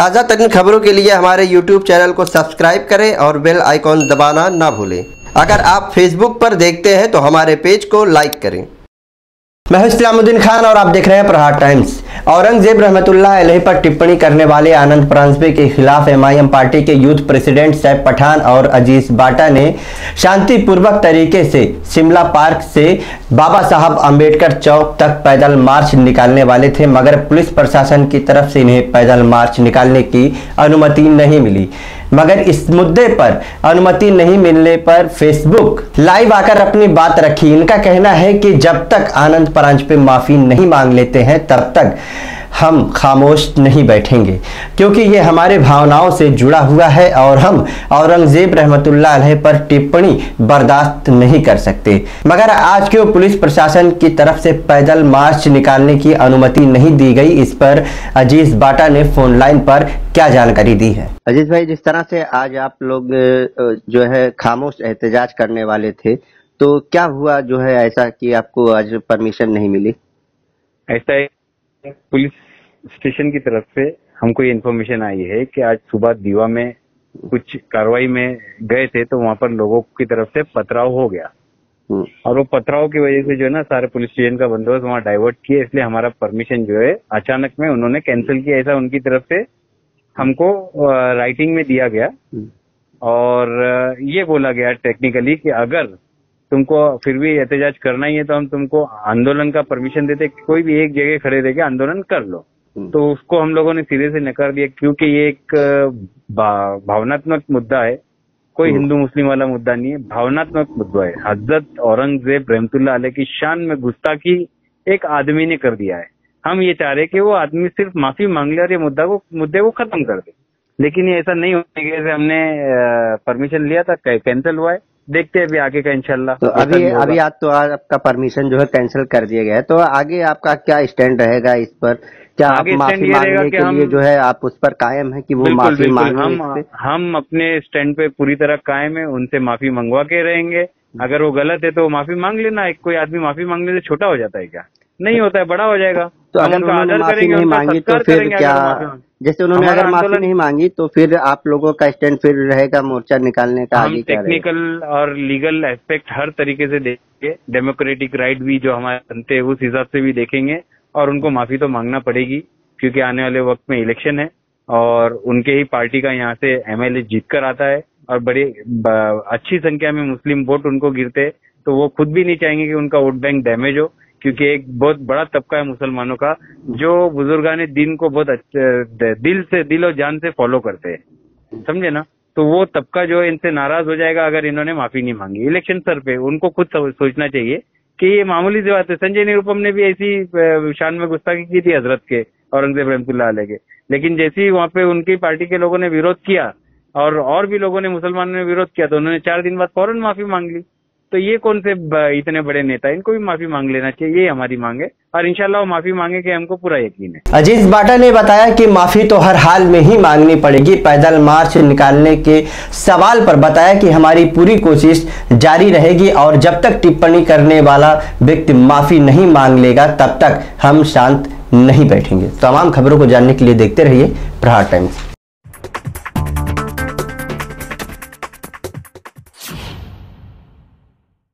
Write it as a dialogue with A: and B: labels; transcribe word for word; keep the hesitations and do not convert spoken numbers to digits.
A: ताज़ा तरीन खबरों के लिए हमारे यूट्यूब चैनल को सब्सक्राइब करें और बेल आइकॉन दबाना ना भूलें। अगर आप फेसबुक पर देखते हैं तो हमारे पेज को लाइक करें। मैं हूं इस्लामुद्दीन खान और आप देख रहे हैं प्रहार टाइम्स। औरंगजेब रहमतुल्लाह अलैहि पर टिप्पणी करने वाले आनंद परांजपे के खिलाफ एमआईएम पार्टी के यूथ प्रेसिडेंट सैफ पठान और अजीज बाटा ने शांतिपूर्वक तरीके से शिमला पार्क से बाबा साहब अंबेडकर चौक तक पैदल मार्च निकालने वाले थे, मगर पुलिस प्रशासन की तरफ से इन्हें पैदल मार्च निकालने की अनुमति नहीं मिली। मगर इस मुद्दे पर अनुमति नहीं मिलने पर फेसबुक लाइव आकर अपनी बात रखी। इनका कहना है कि जब तक आनंद परांजपे माफी नहीं मांग लेते हैं तब तक हम खामोश नहीं बैठेंगे, क्योंकि ये हमारे भावनाओं से जुड़ा हुआ है और हम औरंगजेब रहमतुल्लाह अलैहि पर टिप्पणी बर्दाश्त नहीं कर सकते। मगर आज क्यों पुलिस प्रशासन की तरफ से पैदल मार्च निकालने की अनुमति नहीं दी गई, इस पर अजीज बाटा ने फोन लाइन पर क्या जानकारी दी है। अजीज भाई, जिस तरह से आज आप लोग जो है खामोश एहतजाज करने वाले थे, तो क्या हुआ जो है ऐसा कि आपको आज परमिशन नहीं मिली?
B: ऐसा है, पुलिस स्टेशन की तरफ से हमको ये इन्फॉर्मेशन आई है कि आज सुबह दीवा में कुछ कार्रवाई में गए थे, तो वहां पर लोगों की तरफ से पथराव हो गया और वो पथराव की वजह से जो है ना सारे पुलिस स्टेशन का बंदोबस्त वहां डाइवर्ट किया, इसलिए हमारा परमिशन जो है अचानक में उन्होंने कैंसिल किया। ऐसा उनकी तरफ से हमको राइटिंग में दिया गया और ये बोला गया टेक्निकली कि अगर तुमको फिर भी एहतजाज करना ही है तो हम तुमको आंदोलन का परमिशन देते, कोई भी एक जगह खड़े रह के आंदोलन कर लो। तो उसको हम लोगों ने सिरे से नकार दिया, क्योंकि ये एक भावनात्मक मुद्दा है, कोई हिंदू मुस्लिम वाला मुद्दा नहीं है, भावनात्मक मुद्दा है। हजरत औरंगजेब रहमतुल्लाह अलैह की शान में गुस्ताखी एक आदमी ने कर दिया है। हम ये चाह रहे कि वो आदमी सिर्फ माफी मांग ले और ये मुद्दा को मुद्दे को खत्म कर दे, लेकिन ये ऐसा नहीं होने के जैसे हमने परमिशन लिया था कैंसिल हुआ है। देखते हैं अभी आगे का इंशाल्लाह।
A: तो अभी अभी आज तो आज आपका परमिशन जो है कैंसिल कर दिया गया है, तो आगे आपका क्या स्टैंड रहेगा इस पर? क्या आप माफी मांगने के लिए जो है आप उस पर कायम है कि वो माफी मांगे?
B: हम हम अपने स्टैंड पे पूरी तरह कायम है, उनसे माफी मंगवा के रहेंगे। अगर वो गलत है तो माफी मांग लेना। एक कोई आदमी माफी मांगने से छोटा हो जाता है क्या? नहीं होता है, बड़ा हो जाएगा।
A: तो अगर उन्होंने माफी नहीं मांगी तो फिर क्या, जैसे उन्होंने अगर माफी नहीं मांगी तो फिर आप लोगों का स्टैंड फिर रहेगा मोर्चा निकालने का?
B: हम टेक्निकल और लीगल एस्पेक्ट हर तरीके से देखेंगे, डेमोक्रेटिक राइट भी जो हमारे बनते हैं उस हिसाब से भी देखेंगे और उनको माफी तो मांगना पड़ेगी, क्योंकि आने वाले वक्त में इलेक्शन है और उनके ही पार्टी का यहाँ से एमएलए जीत कर आता है और बड़ी अच्छी संख्या में मुस्लिम वोट उनको गिरते, तो वो खुद भी नहीं चाहेंगे कि उनका वोट बैंक डैमेज हो, क्योंकि एक बहुत बड़ा तबका है मुसलमानों का जो बुजुर्गाने दिन को बहुत दिल से दिल और जान से फॉलो करते हैं, समझे ना। तो वो तबका जो है इनसे नाराज हो जाएगा अगर इन्होंने माफी नहीं मांगी इलेक्शन सर पे। उनको खुद सोचना चाहिए कि ये मामूली सी बात है। संजय निरुपम ने भी ऐसी शान में गुस्ताखी की थी हजरत के, औरंगजेब रहमतुल्लाह अलैह के, लेकिन जैसे ही वहां पे उनकी पार्टी के लोगों ने विरोध किया और और भी लोगों ने मुसलमानों ने विरोध किया तो उन्होंने चार दिन बाद फौरन माफी मांग ली। तो ये कौन से इतने बड़े नेता, इनको भी माफी मांग लेना चाहिए, ये हमारी मांग है और इंशाल्लाह वो माफी मांगेंगे, हमको पूरा यकीन है।
A: अजीज बाटा ने बताया कि माफी तो हर हाल में ही मांगनी पड़ेगी। पैदल मार्च निकालने के सवाल पर बताया कि हमारी पूरी कोशिश जारी रहेगी और जब तक टिप्पणी करने वाला व्यक्ति माफी नहीं मांग लेगा तब तक हम शांत नहीं बैठेंगे। तमाम खबरों को जानने के लिए देखते रहिए प्रहार टाइम्स।